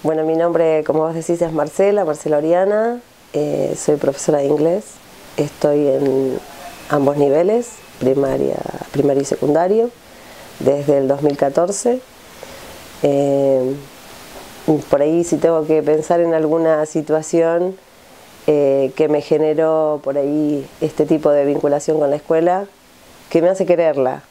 Bueno, mi nombre, como vos decís, es Marcela Oriana. Soy profesora de inglés. Estoy en ambos niveles, primario y secundario, desde el 2014. Por ahí, si tengo que pensar en alguna situación que me generó por ahí este tipo de vinculación con la escuela, que me hace quererla.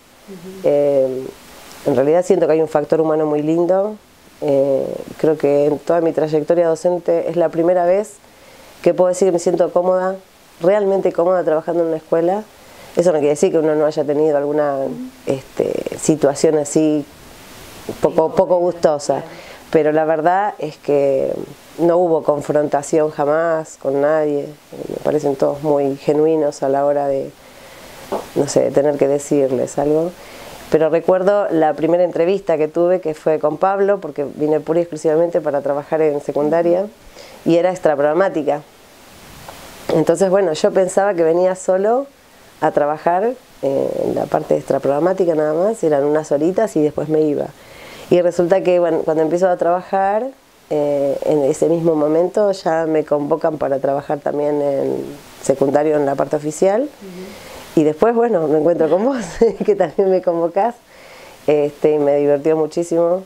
En realidad siento que hay un factor humano muy lindo. Creo que en toda mi trayectoria docente es la primera vez que puedo decir que me siento cómoda, realmente cómoda trabajando en una escuela. Eso no quiere decir que uno no haya tenido alguna situación así poco gustosa, pero la verdad es que no hubo confrontación jamás con nadie. Me parecen todos muy genuinos a la hora de, no sé, de tener que decirles algo. Pero recuerdo la primera entrevista que tuve, que fue con Pablo, porque vine pura y exclusivamente para trabajar en secundaria, y era extraprogramática. Entonces, bueno, yo pensaba que venía solo a trabajar en la parte extraprogramática nada más, eran unas horitas y después me iba. Y resulta que, bueno, cuando empiezo a trabajar, en ese mismo momento ya me convocan para trabajar también en secundario en la parte oficial. Y después, bueno, me encuentro con vos, que también me convocás, y me divirtió muchísimo.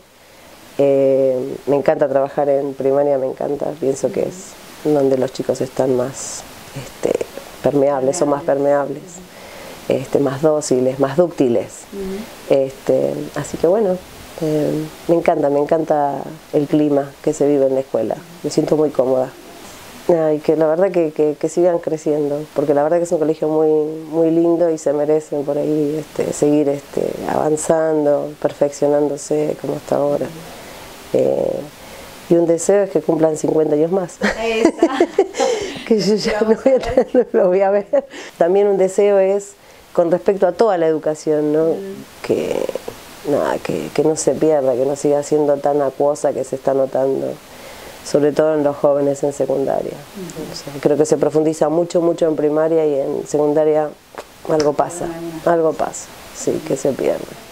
Me encanta trabajar en primaria, me encanta, pienso que es donde los chicos están más permeables, son más permeables, más dóciles, más dúctiles. Así que bueno, me encanta el clima que se vive en la escuela, me siento muy cómoda. Y que la verdad que sigan creciendo, porque la verdad que es un colegio muy lindo y se merecen por ahí seguir avanzando, perfeccionándose como hasta ahora. Y un deseo es que cumplan 50 años más. Que yo ya no lo voy a ver. También un deseo es con respecto a toda la educación, ¿no? Que no se pierda, que no siga siendo tan acuosa que se está notando, sobre todo en los jóvenes en secundaria. O sea, creo que se profundiza mucho en primaria y en secundaria algo pasa, sí, que se pierde.